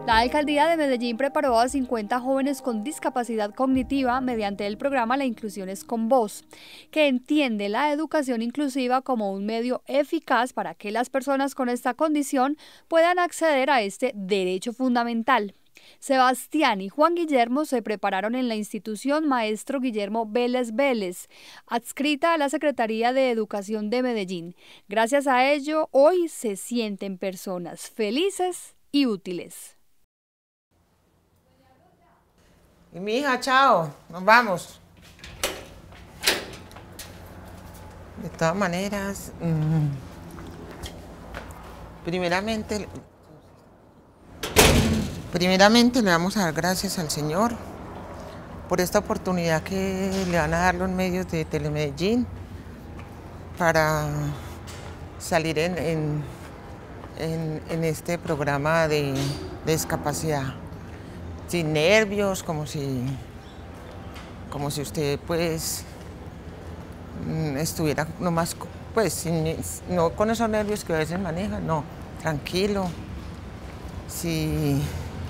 La alcaldía de Medellín preparó a 50 jóvenes con discapacidad cognitiva mediante el programa La Inclusión es con Vos, que entiende la educación inclusiva como un medio eficaz para que las personas con esta condición puedan acceder a este derecho fundamental. Sebastián y Juan Guillermo se prepararon en la institución Maestro Guillermo Vélez Vélez, adscrita a la Secretaría de Educación de Medellín. Gracias a ello, hoy se sienten personas felices y útiles. Y mi hija, chao, nos vamos. De todas maneras, primeramente le vamos a dar gracias al Señor por esta oportunidad que le van a dar los medios de Telemedellín para salir en este programa de discapacidad. Sin nervios, como si usted pues estuviera nomás, pues no con esos nervios que a veces maneja, no, tranquilo. Si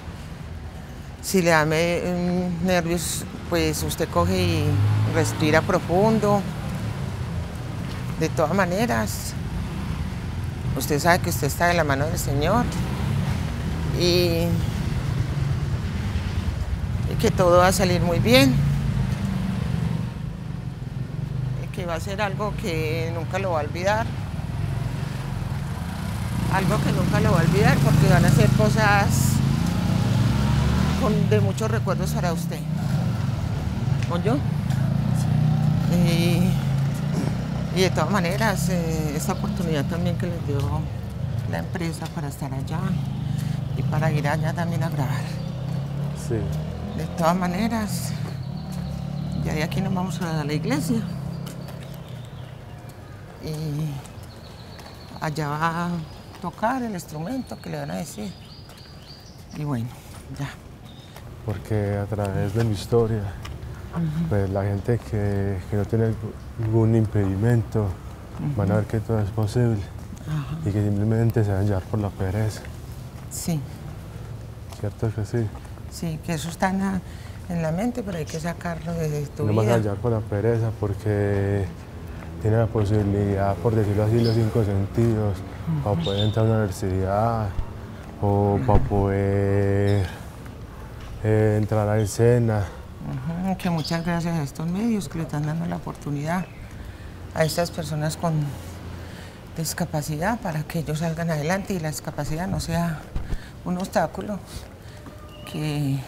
le da nervios, pues usted coge y respira profundo. De todas maneras, usted sabe que usted está de la mano del Señor y que todo va a salir muy bien, y que va a ser algo que nunca lo va a olvidar, porque van a ser cosas de muchos recuerdos para usted. ¿Oyó? Y de todas maneras, esta oportunidad también que les dio la empresa para estar allá y para ir allá también a grabar. Sí. De todas maneras, ya de aquí nos vamos a la iglesia y allá va a tocar el instrumento que le van a decir. Y bueno, ya. Porque a través de mi historia, pues la gente que no tiene ningún impedimento van a ver que todo es posible y que simplemente se van a llevar por la pereza. Sí. ¿Cierto que sí? Sí, que eso está en la mente, pero hay que sacarlo de tu vida. No van a llevar por la pereza porque tiene la posibilidad, por decirlo así, los 5 sentidos, para poder entrar a una universidad o para poder entrar a la escena. Que muchas gracias a estos medios que le están dando la oportunidad a estas personas con discapacidad para que ellos salgan adelante y la discapacidad no sea un obstáculo, que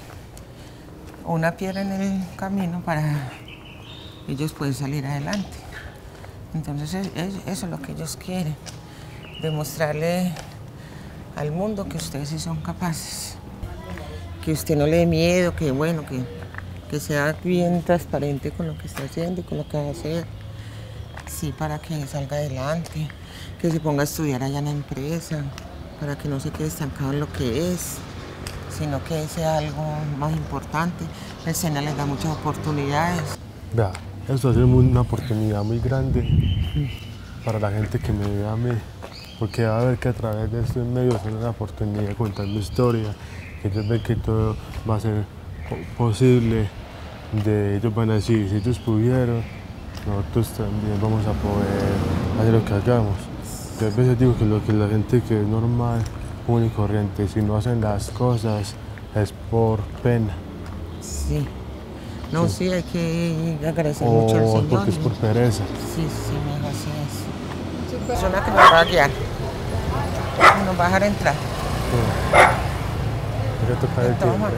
una piedra en el camino para ellos poder salir adelante. Entonces eso es lo que ellos quieren, demostrarle al mundo que ustedes sí son capaces, que usted no le dé miedo, que bueno, que sea bien transparente con lo que está haciendo y con lo que va a hacer, sí, para que salga adelante, que se ponga a estudiar allá en la empresa, para que no se quede estancado en lo que es, sino que sea algo más importante. El SENA les da muchas oportunidades. Vea, esto es una oportunidad muy grande para la gente que me ve a mí, porque va a ver que a través de estos medios es una oportunidad de contar mi historia, que ellos ven que todo va a ser posible, ellos van a decir, si ellos pudieron, nosotros también vamos a poder hacer lo que hagamos. Yo a veces digo que la gente que es normal, común y corriente, si no hacen las cosas es por pena. Sí. No, sí, hay que agradecer mucho al Señor. Porque es por pereza. Sí, mi hijo, así es. La persona que nos va a guiar, nos va a dejar entrar. Hay que tocar el timbre.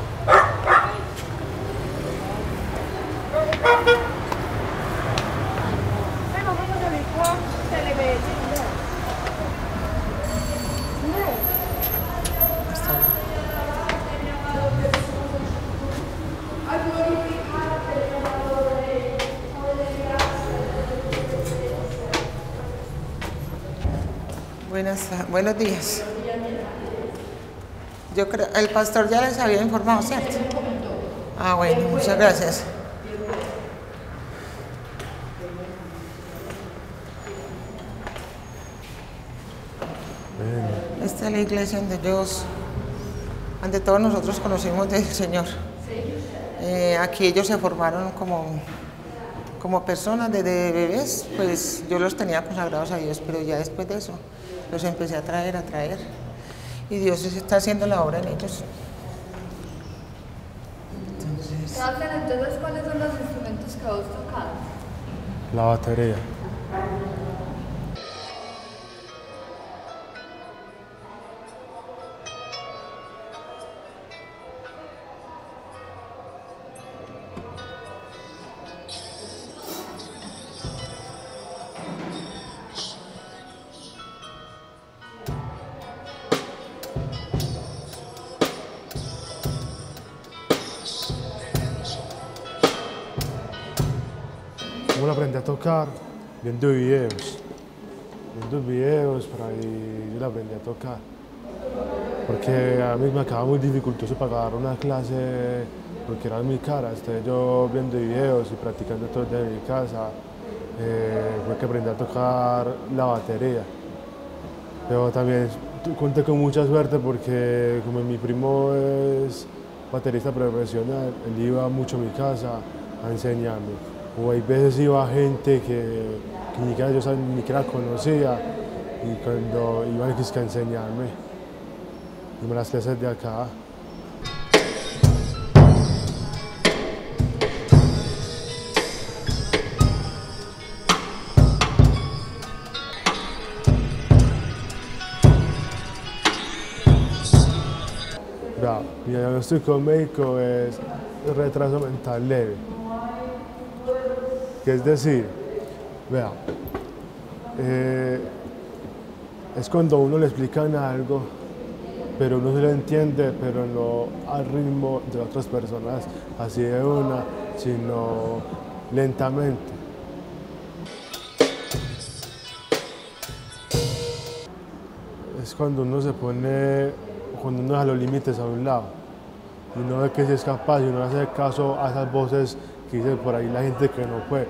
Buenos días. Yo creo, el pastor ya les había informado, ¿cierto? Ah, bueno, muchas gracias. Esta es la iglesia donde ellos ante todo nosotros conocimos del Señor. Aquí ellos se formaron como personas desde bebés, pues yo los tenía consagrados a Dios, pero ya después de eso los empecé a traer, y Dios está haciendo la obra en ellos. Entonces, ¿cuáles son los instrumentos que vos tocas? La batería. ¿Cómo lo aprendí a tocar? Viendo videos. Viendo videos, por ahí yo lo aprendí a tocar. Porque a mí me acaba muy dificultoso pagar una clase porque eran muy caras. Entonces yo viendo videos y practicando todo desde mi casa, fue que aprendí a tocar la batería. Pero también conté con mucha suerte porque como mi primo es baterista profesional, él iba mucho a mi casa a enseñarme. O hay veces iba gente que ni siquiera yo ni siquiera conocía y cuando iban a enseñarme, y me las clases de acá. Mi diagnóstico médico es retraso mental leve. Que es decir, vea, es cuando a uno le explican algo, pero uno se lo entiende, pero no al ritmo de otras personas, así de una, sino lentamente. Es cuando uno se pone, cuando uno deja los límites a un lado, y uno ve que sí es capaz y uno hace caso a esas voces que dice por ahí la gente que no puede.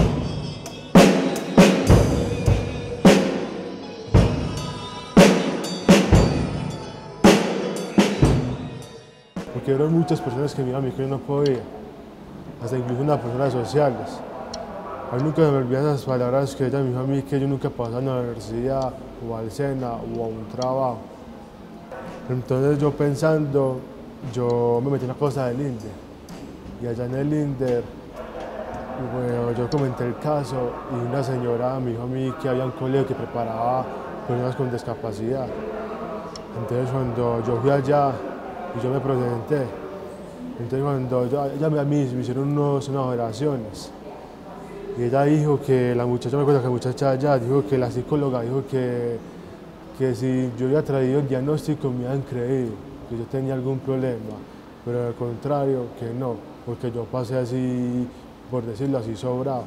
Porque eran muchas personas que me iban a mí que yo no podía, hasta incluso unas personas sociales. A mí nunca se me olvidan esas palabras que ella me dijo a mí, que yo nunca pasaba a la universidad o al SENA o a un trabajo. Entonces yo pensando, yo me metí en la cosa del INDER. Y allá en el INDER, bueno, yo comenté el caso y una señora me dijo a mí que había un colegio que preparaba personas con discapacidad. Entonces cuando yo fui allá y yo me presenté, entonces cuando ella a mí me hicieron unas oraciones. Y ella dijo que la muchacha, me acuerdo que la muchacha allá dijo que la psicóloga dijo que si yo había traído el diagnóstico me habían creído que yo tenía algún problema, pero al contrario que no, porque yo pasé así, por decirlo así, sobrado.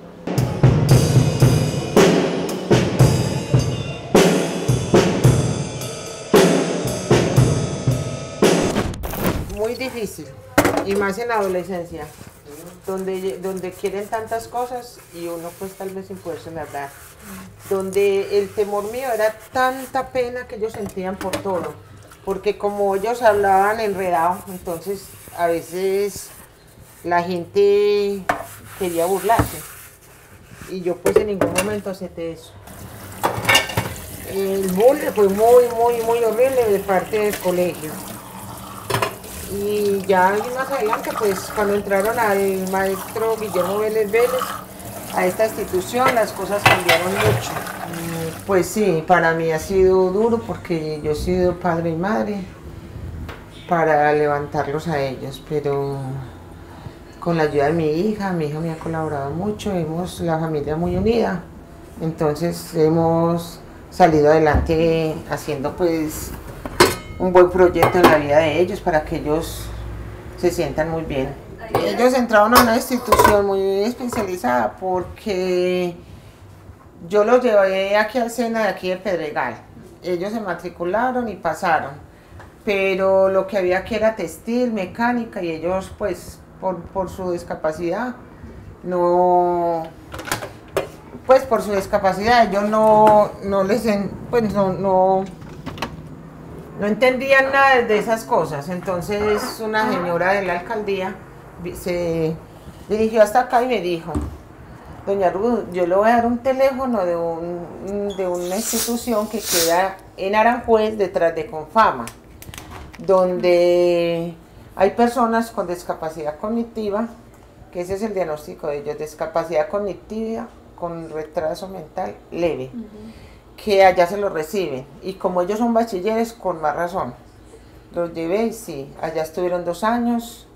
Muy difícil, y más en la adolescencia, donde quieren tantas cosas y uno pues tal vez sin poderse dar. Donde el temor mío era tanta pena que ellos sentían por todo, porque como ellos hablaban enredado, entonces a veces la gente quería burlarse y yo pues en ningún momento acepté eso. El bullying fue muy horrible de parte del colegio. Y ya más adelante, pues cuando entraron al maestro Guillermo Vélez, a esta institución, las cosas cambiaron mucho. Pues sí, para mí ha sido duro porque yo he sido padre y madre para levantarlos a ellos, pero con la ayuda de mi hija me ha colaborado mucho, hemos la familia muy unida, entonces hemos salido adelante haciendo pues un buen proyecto en la vida de ellos para que ellos se sientan muy bien. Ellos entraron a una institución muy especializada porque yo los llevé aquí al SENA de aquí de Pedregal. Ellos se matricularon y pasaron, pero lo que había que era textil, mecánica, y ellos pues por su discapacidad no... Pues por su discapacidad ellos no no entendían nada de esas cosas. Entonces una señora de la alcaldía se dirigió hasta acá y me dijo: doña Ruth, yo le voy a dar un teléfono de una institución que queda en Aranjuez, detrás de Confama, donde hay personas con discapacidad cognitiva, que ese es el diagnóstico de ellos, discapacidad cognitiva con retraso mental leve, que allá se los reciben. Y como ellos son bachilleres, con más razón. Los llevé y sí, allá estuvieron 2 años,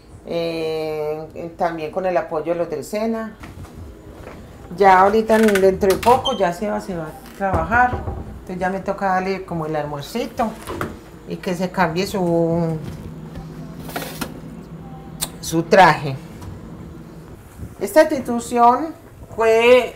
también con el apoyo de los del SENA. Ya ahorita, dentro de poco, ya se va a trabajar, entonces ya me toca darle como el almuercito y que se cambie su traje. Esta institución fue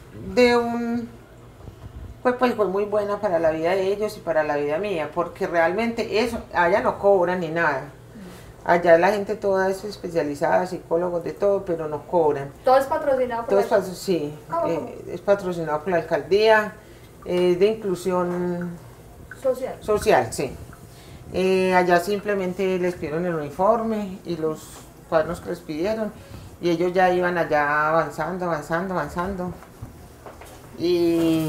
fue muy buena para la vida de ellos y para la vida mía, porque realmente eso, allá no cobran ni nada. Allá la gente toda es especializada, psicólogos de todo, pero no cobran. ¿Todo es patrocinado por la alcaldía? Sí, es patrocinado por la alcaldía, de inclusión social, sí. Allá simplemente les pidieron el uniforme y los cuadernos que les pidieron, y ellos ya iban allá avanzando. Y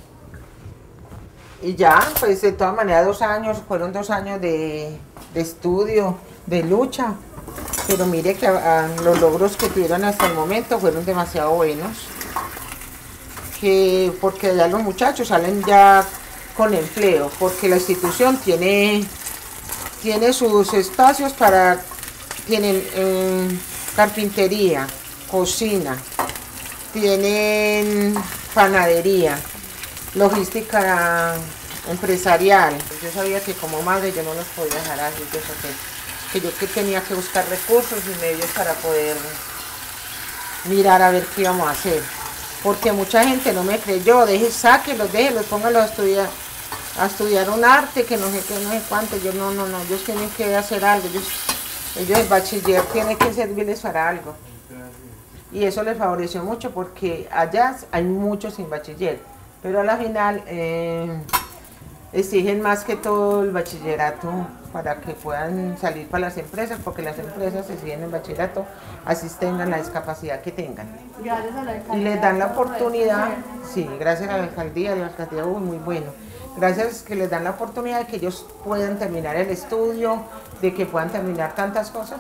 ya, pues de todas maneras 2 años, fueron 2 años de estudio, de lucha, pero mire que los logros que tuvieron hasta el momento fueron demasiado buenos, porque allá los muchachos salen ya con empleo, porque la institución tiene sus espacios tienen carpintería, cocina, tienen panadería, logística empresarial. Yo sabía que como madre yo no los podía dejar así, que yo tenía que buscar recursos y medios para poder mirar a ver qué íbamos a hacer. Porque mucha gente no me creyó: sáquelos, déjelos, póngalos a estudiar un arte, que no sé qué, no sé cuánto. Yo no, ellos tienen que hacer algo, ellos el bachiller tiene que servirles para algo. Y eso les favoreció mucho, porque allá hay muchos sin bachiller, pero a la final exigen más que todo el bachillerato para que puedan salir para las empresas, porque las empresas exigen el bachillerato, así tengan la discapacidad que tengan. Gracias a la alcaldía. Y les dan la oportunidad, sí, gracias a la alcaldía muy bueno. Gracias que les dan la oportunidad de que ellos puedan terminar el estudio, de que puedan terminar tantas cosas.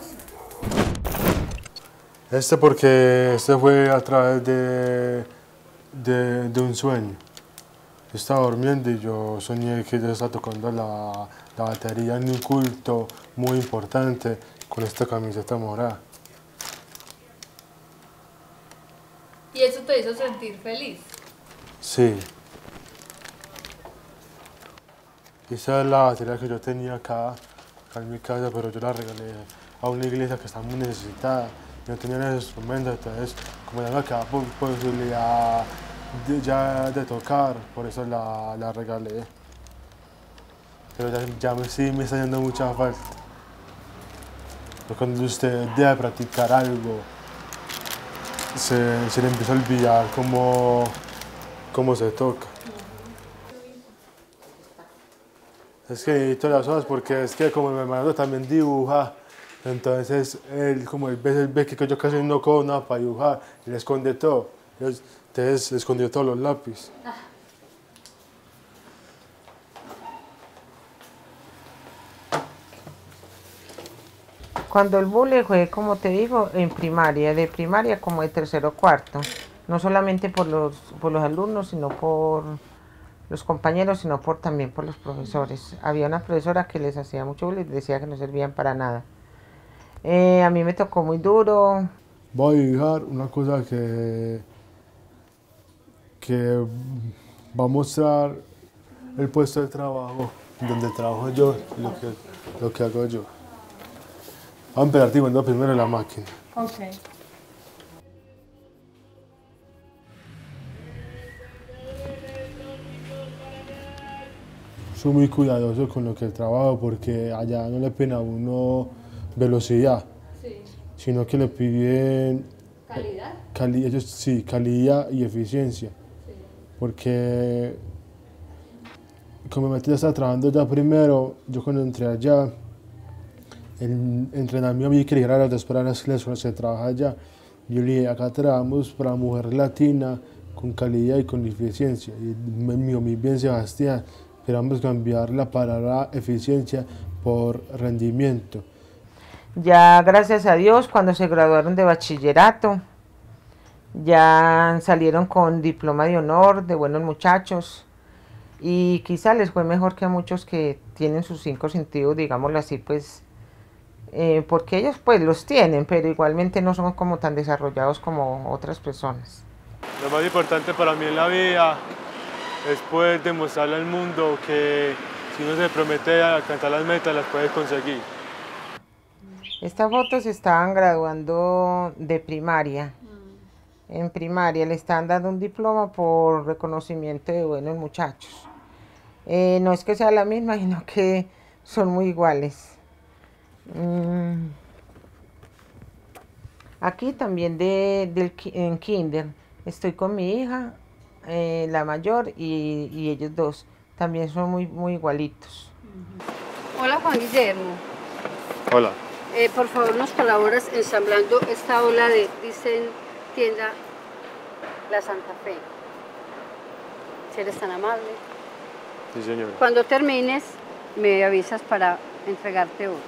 Porque fue a través de un sueño. Yo estaba durmiendo y yo soñé que yo estaba tocando la batería en un culto muy importante con esta camiseta morada. ¿Y eso te hizo sentir feliz? Sí. Esa es la batería que yo tenía acá en mi casa, pero yo la regalé a una iglesia que está muy necesitada. No tenían esos instrumentos, entonces como ya me quedaba posibilidad de tocar, por eso la regalé. Pero sí me está haciendo mucha falta. Pero cuando usted deja de practicar algo, se le empieza a olvidar cómo se toca. Es que edito las hojas porque es que como mi hermano también dibuja, entonces él ve que yo casi no cojo nada para dibujar y le esconde todo. Entonces escondió todos los lápices. Cuando el bullying fue, como te digo, en primaria, de primaria como de tercero o cuarto, no solamente por los alumnos, sino por los compañeros, sino también por los profesores. Había una profesora que les hacía mucho bullying y decía que no servían para nada. A mí me tocó muy duro. Voy a dibujar una cosa que va a mostrar el puesto de trabajo, donde trabajo yo, lo que hago yo. Vamos a empezar dibujando primero la máquina. Ok. Soy muy cuidadoso con lo que trabajo porque allá no le piden a uno velocidad, Sí. sino que le piden ¿Calidad? calidad y eficiencia. Sí. Porque como Matías estaba trabajando ya primero, yo cuando entré allá, el entrenamiento a mí que era a las 2 para las clases cuando se trabaja allá, yo le dije, acá trabajamos para mujer latina, con calidad y con eficiencia. Y me dijo, muy bien Sebastián, queremos cambiar la palabra eficiencia por rendimiento. Ya gracias a Dios, cuando se graduaron de bachillerato, ya salieron con diploma de honor, de buenos muchachos, y quizá les fue mejor que a muchos que tienen sus 5 sentidos, digámoslo así, pues, porque ellos pues los tienen, pero igualmente no son como tan desarrollados como otras personas. Lo más importante para mí en la vida es poder demostrarle al mundo que si uno se promete a alcanzar las metas, las puede conseguir. Estas fotos estaban graduando de primaria. En primaria le están dando un diploma por reconocimiento de buenos muchachos. No es que sea la misma, sino que son muy iguales. Aquí también en kinder. Estoy con mi hija, la mayor, y ellos dos. También son muy igualitos. Hola Juan Guillermo. Hola. Por favor nos colaboras ensamblando esta ola de Dicen Tienda La Santa Fe. Si eres tan amable. Sí, señora. Cuando termines, me avisas para entregarte otro.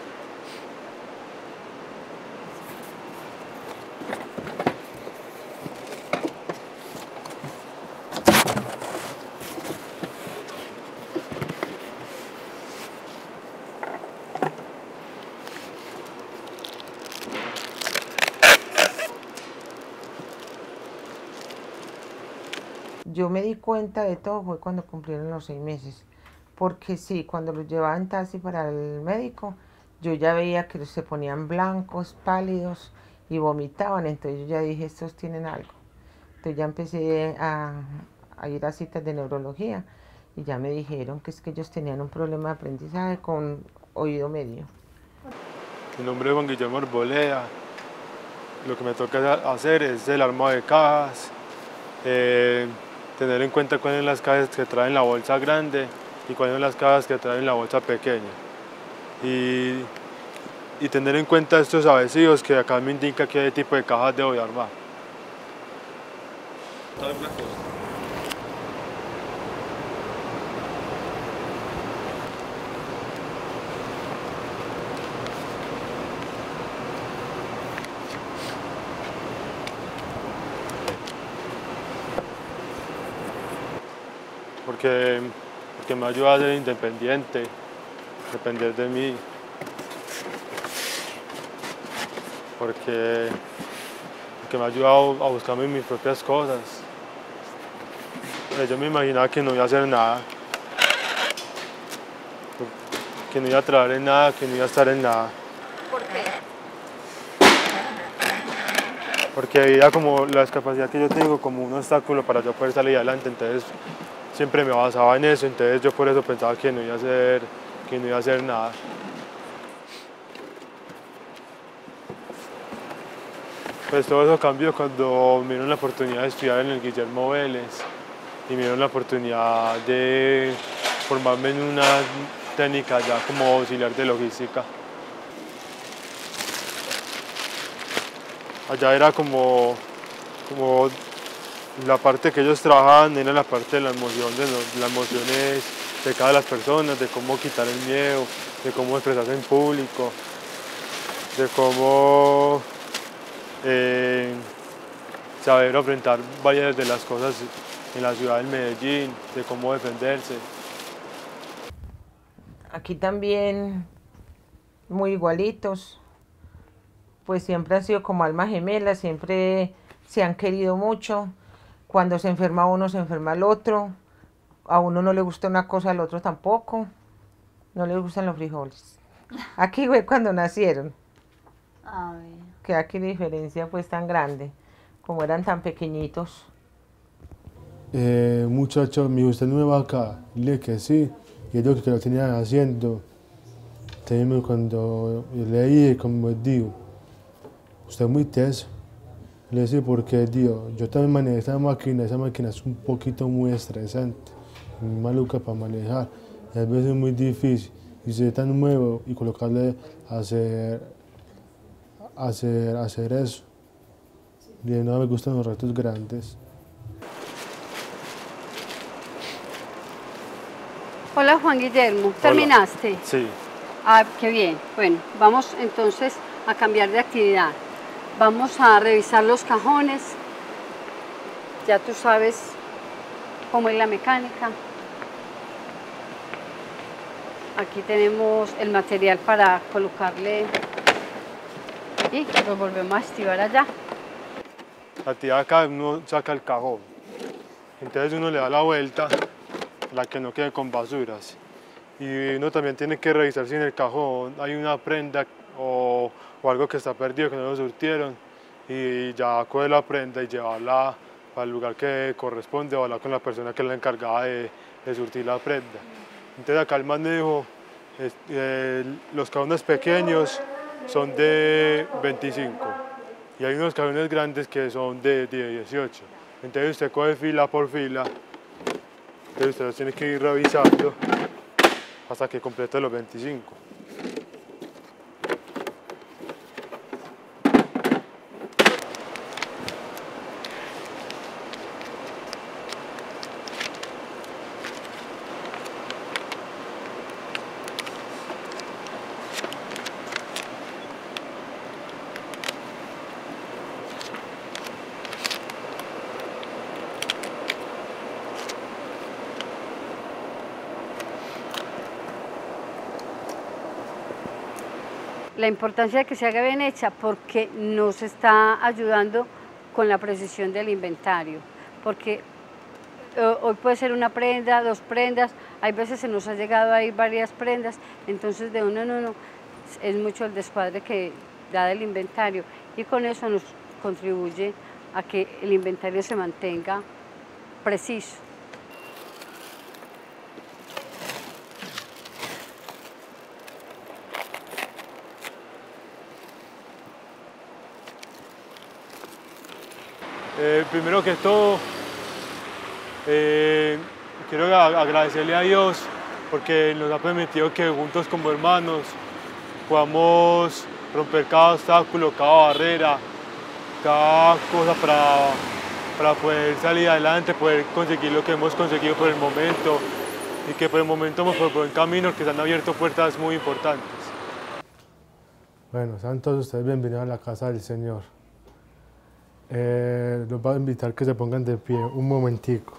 Yo me di cuenta de todo fue cuando cumplieron los 6 meses, porque sí, cuando los llevaba en taxi para el médico, yo ya veía que se ponían blancos, pálidos y vomitaban, entonces yo ya dije, estos tienen algo. Entonces ya empecé a ir a citas de neurología y ya me dijeron que es que ellos tenían un problema de aprendizaje con oído medio. Mi nombre es Juan Guillermo Arboleda. Lo que me toca hacer es el armado de cajas, tener en cuenta cuáles son las cajas que traen la bolsa grande y cuáles son las cajas que traen la bolsa pequeña. Y tener en cuenta estos adhesivos que acá me indica qué tipo de cajas debo de armar. Porque me ayuda a ser independiente, depender de mí. Porque me ha ayudado a buscarme mis propias cosas. Yo me imaginaba que no iba a hacer nada, que no iba a trabajar en nada, que no iba a estar en nada. ¿Por qué? Porque veía como la discapacidad que yo tengo como un obstáculo para yo poder salir adelante, entonces siempre me basaba en eso, entonces yo por eso pensaba que no iba a hacer nada. Pues todo eso cambió cuando me dieron la oportunidad de estudiar en el Guillermo Vélez y me dieron la oportunidad de formarme en una técnica ya como auxiliar de logística. Allá era como la parte que ellos trabajaban, era la parte de la emoción, de las emociones de cada de las personas, de cómo quitar el miedo, de cómo expresarse en público, de cómo saber enfrentar varias de las cosas en la ciudad de Medellín, de cómo defenderse. Aquí también muy igualitos, pues siempre han sido como almas gemelas, siempre se han querido mucho. Cuando se enferma uno, se enferma el otro. A uno no le gusta una cosa, al otro tampoco. No le gustan los frijoles. Aquí fue cuando nacieron. Que aquí la diferencia pues tan grande, como eran tan pequeñitos. Muchacho, me gusta nueva acá, dile que sí, y ellos que lo tenían haciendo. Entonces cuando leí, como digo, usted es muy teso. Le decía, porque Dios, yo también manejé esa máquina es un poquito muy estresante, muy maluca para manejar. a veces es muy difícil. Y ser tan nuevo y colocarle a hacer eso. Y no me gustan los retos grandes. Hola Juan Guillermo, ¿terminaste? Hola. Sí. Ah, qué bien. Bueno, vamos entonces a cambiar de actividad. Vamos a revisar los cajones. Ya tú sabes cómo es la mecánica. Aquí tenemos el material para colocarle y lo volvemos a activar allá. La actividad acá uno saca el cajón. Entonces uno le da la vuelta para que no quede con basuras. Y uno también tiene que revisar si en el cajón hay una prenda o algo que está perdido, que no lo surtieron. Y ya coger la prenda y llevarla al lugar que corresponde o hablar con la persona que es la encargada de surtir la prenda. Entonces acá el manejo, los cajones pequeños son de 25 y hay unos cajones grandes que son de 18. Entonces usted coge fila por fila, entonces usted los tiene que ir revisando hasta que complete los 25. La importancia de que se haga bien hecha porque nos está ayudando con la precisión del inventario, porque hoy puede ser una prenda, 2 prendas, hay veces se nos ha llegado a ir varias prendas, entonces de uno en uno es mucho el descuadre que da del inventario y con eso nos contribuye a que el inventario se mantenga preciso. Primero que todo, quiero agradecerle a Dios porque nos ha permitido que juntos como hermanos podamos romper cada obstáculo, cada barrera, cada cosa para poder salir adelante, poder conseguir lo que hemos conseguido por el momento y que por el momento vamos por buen camino, que se han abierto puertas muy importantes. Bueno, sean todos ustedes bienvenidos a la casa del Señor. Los voy a invitar que se pongan de pie un momentico.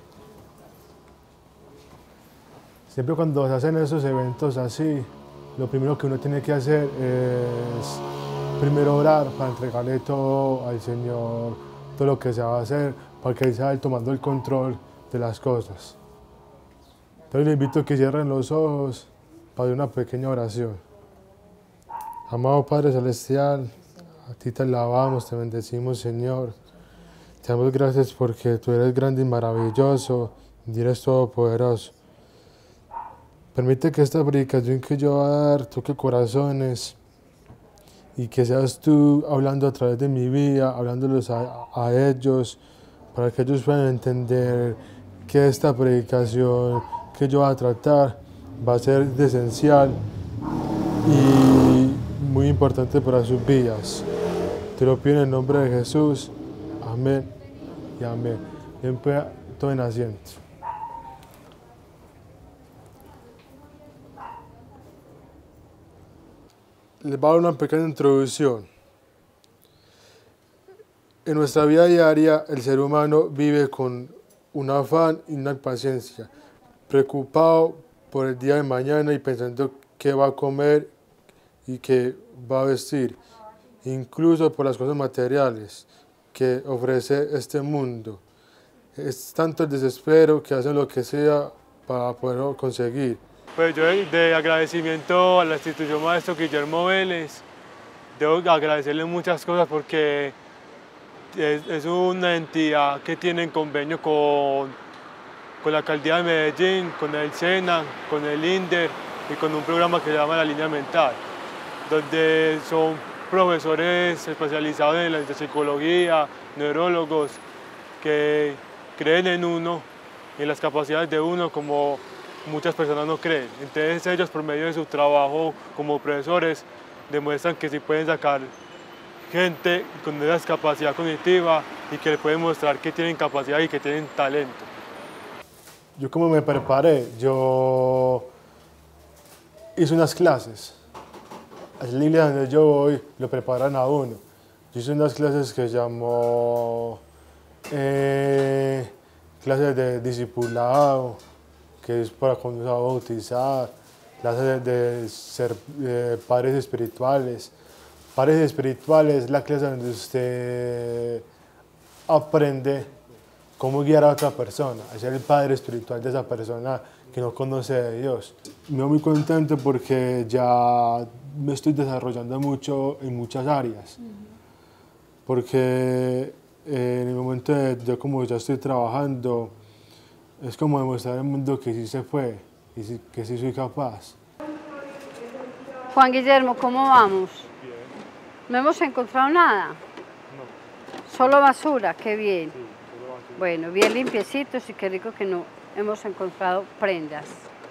Siempre cuando se hacen esos eventos así, lo primero que uno tiene que hacer es primero orar para entregarle todo al Señor, todo lo que se va a hacer, para que Él sea Él tomando el control de las cosas. Entonces les invito a que cierren los ojos para hacer una pequeña oración. Amado Padre Celestial, a ti te alabamos, te bendecimos, Señor. Te damos gracias porque tú eres grande y maravilloso, y eres todopoderoso. Permite que esta predicación que yo voy a dar toque corazones y que seas tú hablando a través de mi vida, hablándolos a ellos, para que ellos puedan entender que esta predicación que yo voy a tratar va a ser de esencial y muy importante para sus vidas. Te lo pido en el nombre de Jesús. Amén y amén. Bien, pues, todo en asiento. Les voy a dar una pequeña introducción. En nuestra vida diaria, el ser humano vive con un afán y una impaciencia, preocupado por el día de mañana y pensando qué va a comer y qué va a vestir, incluso por las cosas materiales que ofrece este mundo. Es tanto el desespero que hacen lo que sea para poderlo conseguir. Pues yo de agradecimiento a la institución Maestro Guillermo Vélez, debo agradecerle muchas cosas porque es una entidad que tiene en convenio con la Alcaldía de Medellín, con el SENA, con el INDER y con un programa que se llama La Línea Mental, donde son profesores especializados en la psicología, neurólogos, que creen en uno y en las capacidades de uno como muchas personas no creen. Entonces ellos por medio de su trabajo como profesores demuestran que sí pueden sacar gente con una discapacidad cognitiva y que le pueden mostrar que tienen capacidad y que tienen talento. Yo como me preparé, yo hice unas clases. Así en la iglesia donde yo voy lo preparan a uno. Yo hice unas clases que llamó clases de discipulado, que es para cuando se va a bautizar, clases de ser padres espirituales. Padres espirituales es la clase donde usted aprende cómo guiar a otra persona, a ser el padre espiritual de esa persona que no conoce de Dios. Me voy muy contento porque ya me estoy desarrollando mucho en muchas áreas, porque en el momento de yo como ya estoy trabajando, es como demostrar al mundo que sí se puede y que sí soy capaz. Juan Guillermo, ¿cómo vamos? Bien. ¿No hemos encontrado nada? No. Solo basura, qué bien. Sí, solo basura. Bueno, bien limpiecitos y qué rico que no hemos encontrado prendas.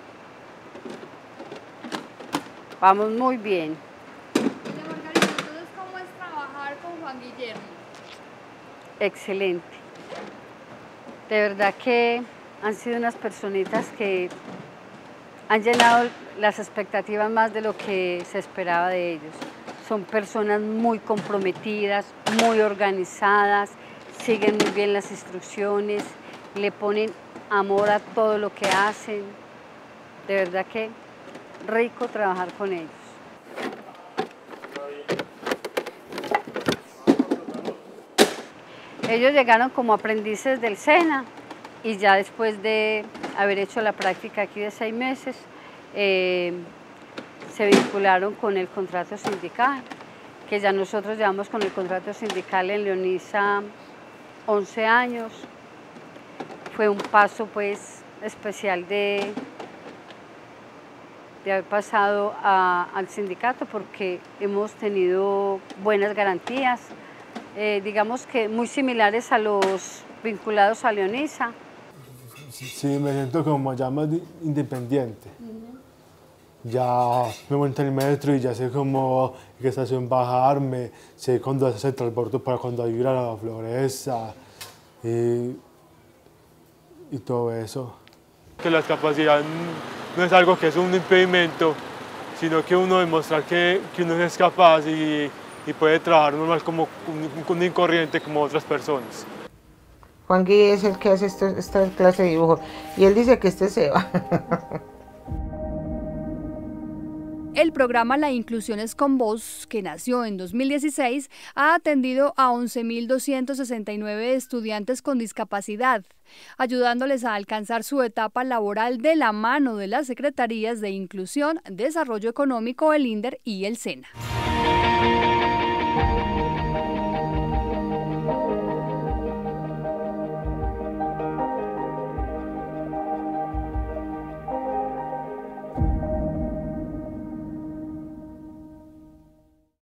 Vamos muy bien. Margarita, entonces, ¿cómo es trabajar con Juan Guillermo? Excelente. De verdad que han sido unas personitas que han llenado las expectativas más de lo que se esperaba de ellos. Son personas muy comprometidas, muy organizadas, siguen muy bien las instrucciones, le ponen amor a todo lo que hacen. De verdad que rico trabajar con ellos. Ellos llegaron como aprendices del SENA y ya después de haber hecho la práctica aquí de 6 meses, se vincularon con el contrato sindical, que ya nosotros llevamos con el contrato sindical en Leonisa 11 años. Fue un paso pues especial de haber pasado al sindicato porque hemos tenido buenas garantías, digamos que muy similares a los vinculados a Leonisa. Sí, me siento como ya más independiente. Ya me monto en el metro y ya sé cómo en qué estación bajarme, sé cuándo hacer el transbordo para cuando hay que ir a la Floresta y todo eso. Que la discapacidad no es algo que es un impedimento, sino que uno demostrar que uno es capaz y puede trabajar normal como un incorriente como otras personas. Juan Gui es el que hace esta clase de dibujo y él dice que este se va. El programa La Inclusión es con Voz, que nació en 2016, ha atendido a 11.269 estudiantes con discapacidad, ayudándoles a alcanzar su etapa laboral de la mano de las Secretarías de Inclusión, Desarrollo Económico, el INDER y el SENA.